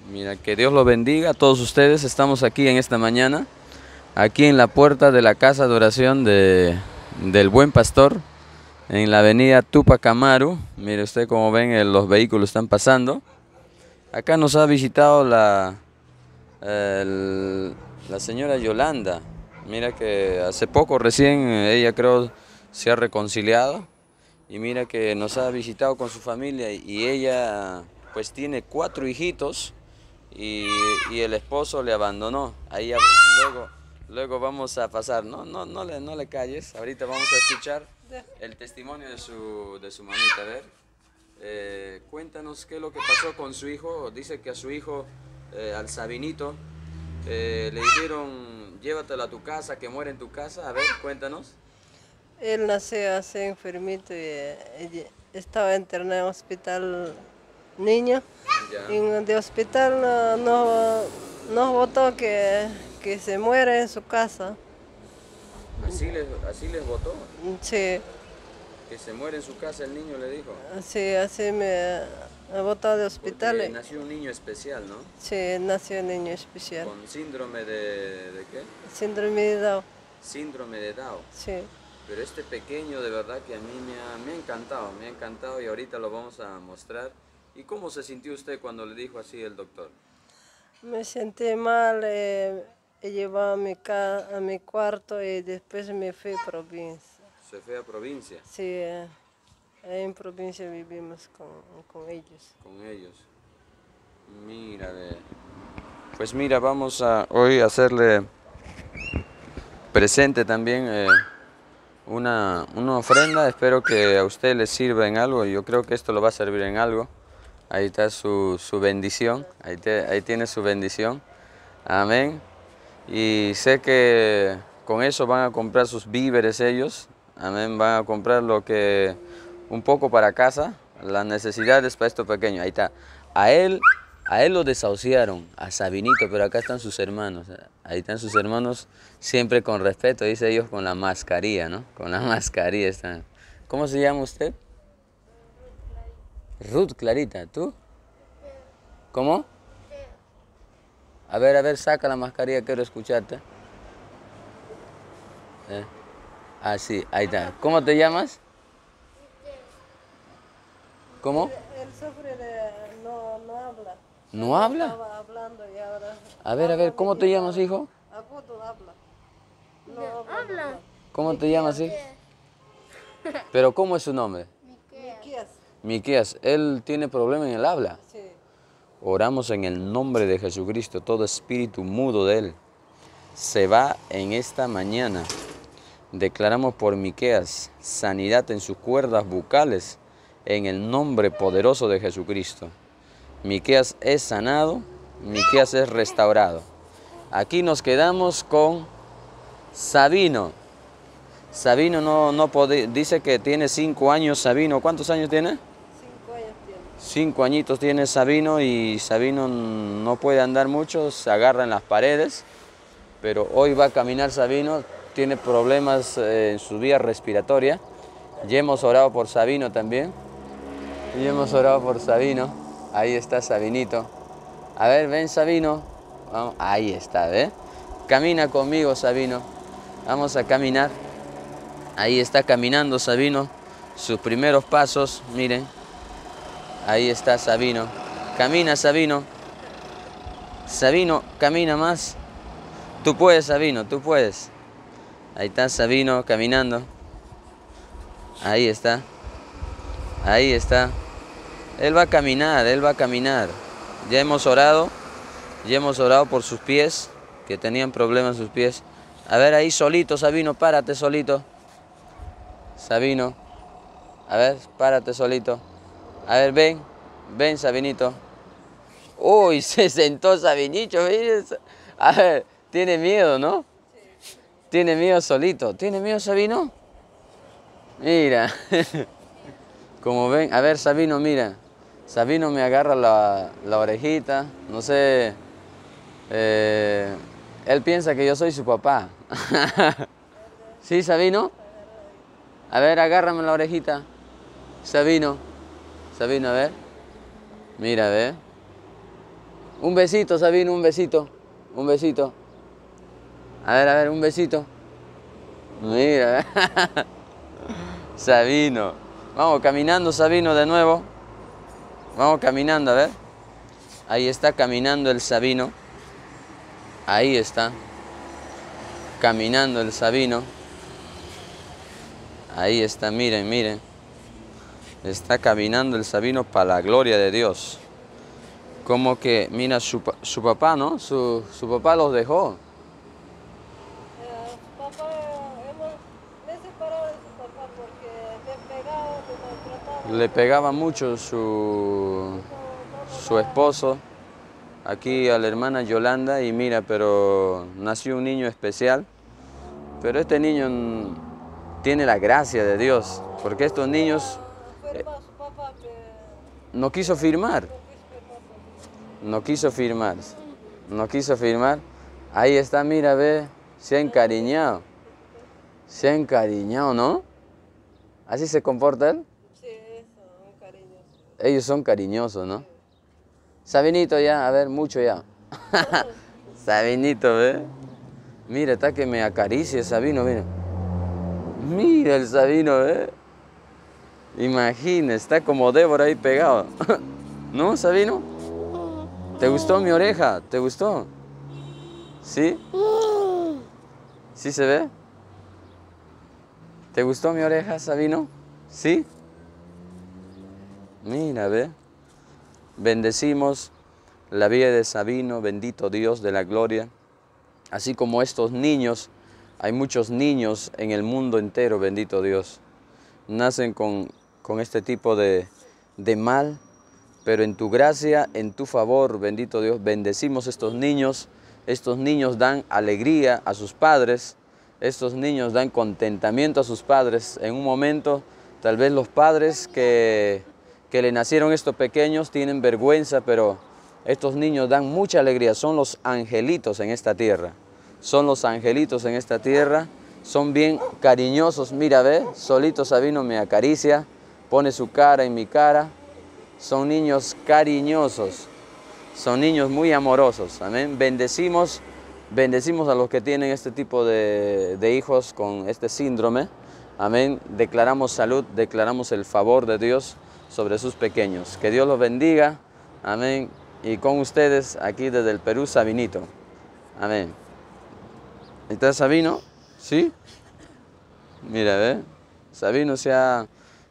Mira, que Dios los bendiga a todos ustedes. Estamos aquí en esta mañana, aquí en la puerta de la casa de oración del Buen Pastor, en la avenida Tupac Amaru. Mire usted, como ven, los vehículos están pasando. Acá nos ha visitado la señora Yolanda. Mira que hace poco recién ella creo se ha reconciliado. Y mira que nos ha visitado con su familia y ella pues tiene 4 hijitos y el esposo le abandonó. Luego vamos a pasar, no le calles, ahorita vamos a escuchar el testimonio de su mamita. A ver, cuéntanos qué es lo que pasó con su hijo. Dice que a su hijo, al Sabinito, le dijeron llévatelo a tu casa, que muere en tu casa. A ver, cuéntanos. Él nació así enfermito y estaba internado en hospital niño. Ya. Y de hospital nos votó que se muere en su casa. Así les votó, Sí, que se muere en su casa el niño, le dijo. sí, así me ha votado de hospital. Porque nació un niño especial, ¿no? Sí, nació un niño especial. Con síndrome ¿de qué? Síndrome de Down. Síndrome de Down. Sí. Pero este pequeño de verdad que a mí me ha encantado y ahorita lo vamos a mostrar. ¿Y cómo se sintió usted cuando le dijo así el doctor? Me sentí mal, he llevado a mi cuarto y después me fui a provincia. ¿Se fue a provincia? Sí, en provincia vivimos con ellos. Con ellos. Mira, pues mira, vamos a hoy hacerle presente también una ofrenda. Espero que a usted le sirva en algo. Yo creo que esto lo va a servir en algo. Ahí está su bendición. Ahí tiene su bendición. Amén. Y sé que con eso van a comprar sus víveres ellos. Amén. Van a comprar un poco para casa, las necesidades para estos pequeños. Ahí está. A él lo desahuciaron, a Sabinito, pero acá están sus hermanos. Ahí están sus hermanos, siempre con respeto, dice ellos, con la mascarilla, ¿no? Con la mascarilla están. ¿Cómo se llama usted? Ruth Clarita, ¿tú? ¿Cómo? A ver, saca la mascarilla, quiero escucharte. Sí, ahí está. ¿Cómo te llamas? ¿Cómo? Él sufre no habla. ¿No habla? Estaba hablando y ahora... A ver, ¿cómo te llamas, hijo? Agudo habla. No habla. ¿Cómo te llamas, hijo? ¿Pero cómo es su nombre? Miqueas. Miqueas, él tiene problema en el habla. Sí. Oramos en el nombre de Jesucristo, todo espíritu mudo de él se va en esta mañana. Declaramos por Miqueas sanidad en sus cuerdas bucales en el nombre poderoso de Jesucristo. Miqueas es sanado, Miqueas es restaurado. Aquí nos quedamos con Sabino. Sabino dice que tiene 5 años Sabino. ¿Cuántos años tiene? 5 años tiene. 5 añitos tiene Sabino y Sabino no puede andar mucho, se agarra en las paredes, pero hoy va a caminar Sabino, tiene problemas en su vía respiratoria. Ya hemos orado por Sabino también. Ahí está Sabinito. A ver, ven Sabino. Vamos. Ahí está, ¿ves? Camina conmigo, Sabino. Vamos a caminar. Ahí está caminando Sabino. Sus primeros pasos, miren. Ahí está Sabino. Camina, Sabino. Sabino, camina más. Tú puedes, Sabino, tú puedes. Ahí está Sabino caminando. Ahí está. Ahí está. Él va a caminar, él va a caminar. Ya hemos orado por sus pies, que tenían problemas en sus pies. A ver, ahí solito, Sabino, párate solito. Sabino, a ver, párate solito. A ver, ven, Sabinito. Uy, se sentó Sabinito. A ver, tiene miedo, ¿no? Tiene miedo solito. ¿Tiene miedo, Sabino? Mira. Como ven, a ver, Sabino, mira. Sabino me agarra la orejita, no sé. Él piensa que yo soy su papá. ¿Sí, Sabino? A ver, agárrame la orejita. Sabino, a ver. Mira, a ver. Un besito, Sabino, un besito. Un besito. A ver, un besito. Mira. Sabino. Vamos caminando, Sabino, de nuevo. Vamos caminando, a ver. Ahí está caminando el Sabino. Ahí está. Caminando el Sabino. Ahí está, miren, miren. Está caminando el Sabino para la gloria de Dios. Como que, mira, su papá, ¿no? Su papá los dejó. Papá, me he separado de su papá porque me pegaba, me maltrataba. Le pegaba mucho su esposo aquí a la hermana Yolanda y mira, pero nació un niño especial. Pero este niño tiene la gracia de Dios, porque estos niños Su papá no quiso firmar. No quiso firmar. No quiso firmar. Ahí está, mira, ve, se ha encariñado. Se ha encariñado, ¿no? ¿Así se comporta él? Sí, eso, un cariño. Ellos son cariñosos, ¿no? Sabinito ya, a ver, mucho ya. Sabinito, ¿ve? Mira, está que me acaricia Sabino, mira. Mira el Sabino, ¿ve? Imagina, está como Débora ahí pegado. ¿No, Sabino? ¿Te gustó mi oreja? ¿Te gustó? ¿Sí? ¿Sí se ve? ¿Te gustó mi oreja, Sabino? ¿Sí? Mira, ve. Bendecimos la vida de Sabino, bendito Dios de la gloria. Así como estos niños, hay muchos niños en el mundo entero, bendito Dios. Nacen con este tipo de mal, pero en tu gracia, en tu favor, bendito Dios, bendecimos estos niños. Estos niños dan alegría a sus padres. Estos niños dan contentamiento a sus padres. En un momento, tal vez los padres que le nacieron estos pequeños tienen vergüenza, pero estos niños dan mucha alegría. Son los angelitos en esta tierra. Son los angelitos en esta tierra. Son bien cariñosos. Mira, ve, solito Sabino me acaricia, pone su cara en mi cara. Son niños cariñosos. Son niños muy amorosos. Amén. Bendecimos a los que tienen este tipo de hijos con este síndrome. Amén. Declaramos salud, declaramos el favor de Dios sobre sus pequeños. Que Dios los bendiga. Amén. Y con ustedes aquí desde el Perú, Sabinito. Amén. ¿Está Sabino? ¿Sí? Mira, ve. Sabino se ha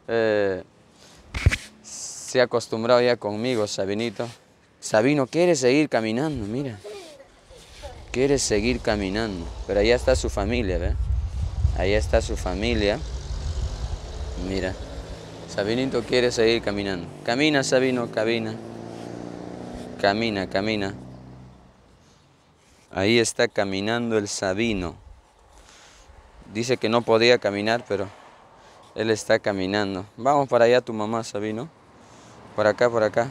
acostumbrado ya conmigo, Sabinito. Sabino quiere seguir caminando, mira. Quiere seguir caminando. Pero allá está su familia, ¿ve? Allá está su familia. Mira. Sabinito quiere seguir caminando. Camina, Sabino, camina. Camina, camina. Ahí está caminando el Sabino. Dice que no podía caminar, pero él está caminando. Vamos para allá, tu mamá, Sabino. Por acá, por acá.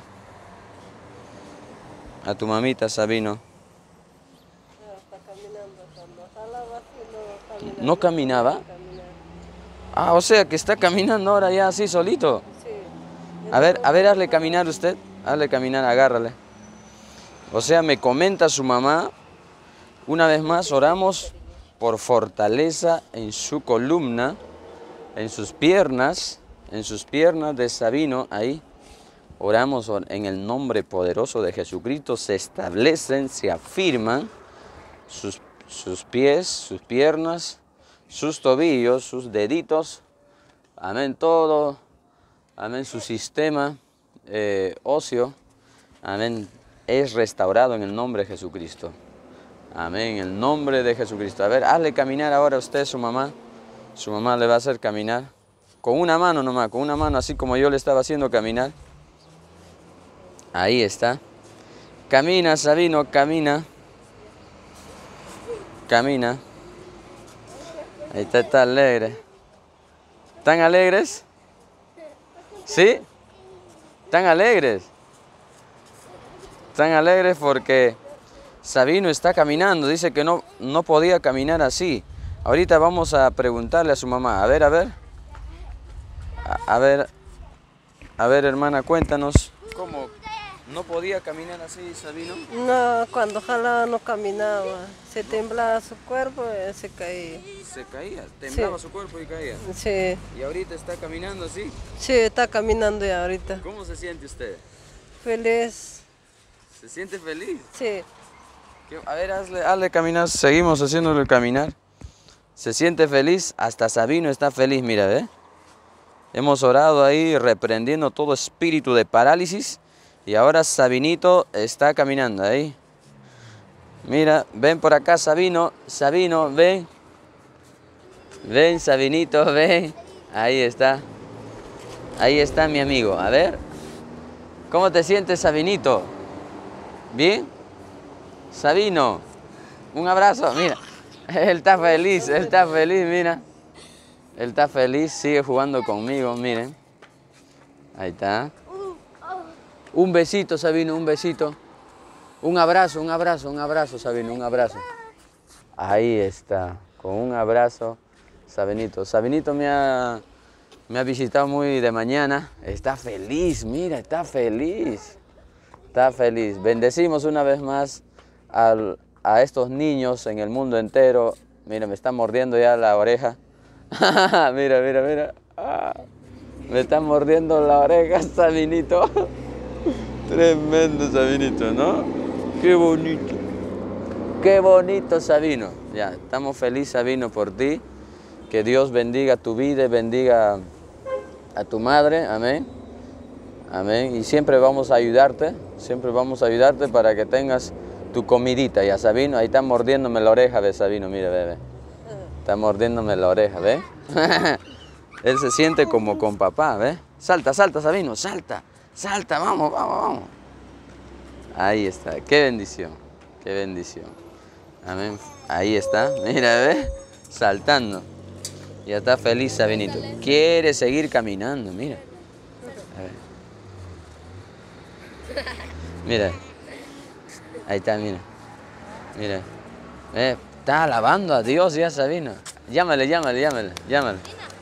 A tu mamita, Sabino. Está caminando, cuando jalaba así no caminaba. ¿No caminaba? Ah, o sea que está caminando ahora ya así solito. Sí. A ver, hazle caminar usted. Hazle caminar, agárrale. O sea, me comenta su mamá. Una vez más, oramos por fortaleza en su columna, en sus piernas de Sabino, ahí. Oramos en el nombre poderoso de Jesucristo, se establecen, se afirman sus pies, sus piernas, sus tobillos, sus deditos, amén, todo, amén, su sistema óseo, amén, es restaurado en el nombre de Jesucristo. Amén, en el nombre de Jesucristo. A ver, hazle caminar ahora a usted, su mamá. Su mamá le va a hacer caminar. Con una mano nomás, con una mano, así como yo le estaba haciendo caminar. Ahí está. Camina, Sabino, camina. Camina. Ahí está alegre. ¿Están alegres? ¿Sí? ¿Están alegres? Están alegres porque Sabino está caminando. Dice que no podía caminar así. Ahorita vamos a preguntarle a su mamá. A ver, a ver. A ver, hermana, cuéntanos. ¿Cómo ¿No podía caminar así, Sabino? No, cuando jalaba no caminaba. Se temblaba su cuerpo y se caía. Se caía, temblaba Sí. su cuerpo y caía. Sí, ¿Y ahorita está caminando así? sí, está caminando ya ahorita. ¿Cómo se siente usted? Feliz. ¿Se siente feliz? Sí. A ver, hazle caminar, seguimos haciéndole caminar. Se siente feliz, hasta Sabino está feliz, mira, ¿ve? Hemos orado ahí reprendiendo todo espíritu de parálisis y ahora Sabinito está caminando ahí. Mira, ven por acá Sabino, Sabino, ven. Ven Sabinito, ven. Ahí está. Ahí está mi amigo, a ver. ¿Cómo te sientes, Sabinito? ¿Bien? Sabino, un abrazo, mira. Él está feliz, mira. Él está feliz, sigue jugando conmigo, miren. Ahí está. Un besito, Sabino, un besito. Un abrazo, Sabino, un abrazo. Ahí está, con un abrazo, Sabinito. Sabinito me ha visitado muy de mañana. Está feliz, mira, está feliz. Está feliz. Bendecimos una vez más a estos niños en el mundo entero. Mira, me está mordiendo ya la oreja. Mira, mira, mira. Me está mordiendo la oreja, Sabinito. Tremendo Sabinito, ¿no? Qué bonito. Qué bonito, Sabino. Ya, estamos felices, Sabino, por ti. Que Dios bendiga tu vida y bendiga a tu madre. Amén. Amén. Y siempre vamos a ayudarte. Siempre vamos a ayudarte para que tengas tu comidita. Ya, Sabino, ahí está mordiéndome la oreja, ve, Sabino, mira, ve. Está mordiéndome la oreja, ¿ve? Él se siente como con papá, ¿ve? Salta, salta, Sabino, salta, salta, vamos, vamos, vamos. Ahí está, qué bendición, qué bendición. Amén. Ahí está, mira, ¿ve? Saltando. Ya está feliz, Sabinito. Quiere seguir caminando, mira. A ver. Mira. Ahí está, mira. Mira. Está alabando a Dios ya, Sabino. Llámale, llámale, llámale, llámale.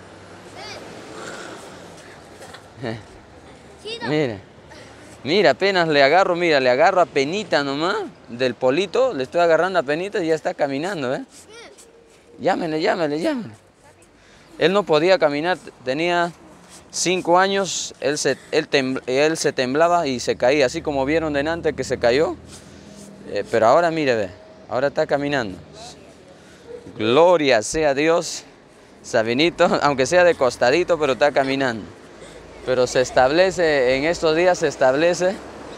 Mira. Mira, apenas le agarro, mira, le agarro a penita nomás del polito, le estoy agarrando a penita y ya está caminando, ¿eh? Llámale, llámale, llámale. Él no podía caminar, tenía 5 años, él se temblaba y se caía, así como vieron delante que se cayó. Pero ahora mire, ve, ahora está caminando. Gloria sea a Dios, Sabinito, aunque sea de costadito, pero está caminando. Pero se establece, en estos días se establece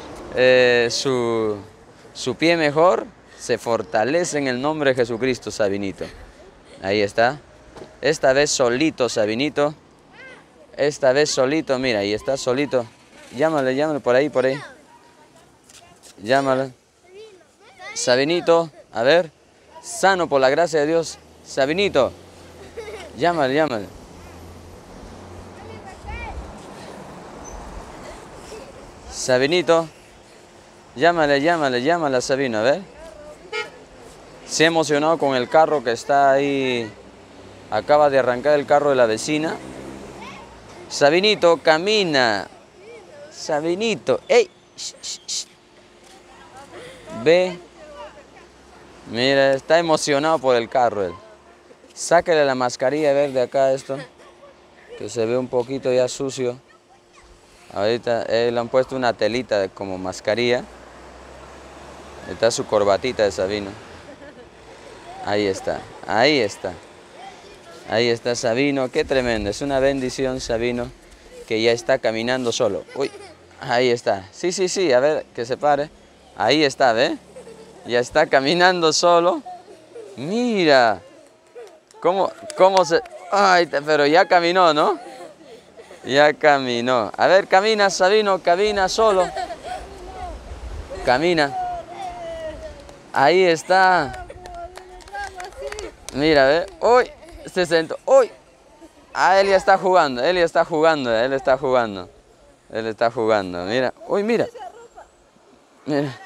su pie mejor, se fortalece en el nombre de Jesucristo, Sabinito. Ahí está. Esta vez solito, Sabinito. Esta vez solito, mira, ahí está solito. Llámale, llámale, por ahí, por ahí. Llámale. Sabinito, a ver. Sano por la gracia de Dios. Sabinito. Llámale, llámale. Sabinito. Llámale, llámale, llámale a Sabino, a ver. Se ha emocionado con el carro que está ahí. Acaba de arrancar el carro de la vecina. Sabinito, camina. Sabinito, ¡ey! Shh, shh, shh. Ve. Mira, está emocionado por el carro él. Sáquele la mascarilla verde acá esto, que se ve un poquito ya sucio. Ahorita le han puesto una telita como mascarilla. Está su corbatita de Sabino. Ahí está, ahí está. Ahí está Sabino, qué tremendo. Es una bendición, Sabino, que ya está caminando solo. Uy, ahí está. Sí, sí, sí, a ver, que se pare. Ahí está, ¿ve? Ya está caminando solo. Mira. ¿Cómo se...? Ay, pero ya caminó, ¿no? Ya caminó. A ver, camina, Sabino, camina solo. Camina. Ahí está. Mira, ¿ve? Uy, se sentó. Uy. Ah, él ya está jugando, él ya está jugando, él está jugando. Él está jugando, mira. Uy, mira. Mira.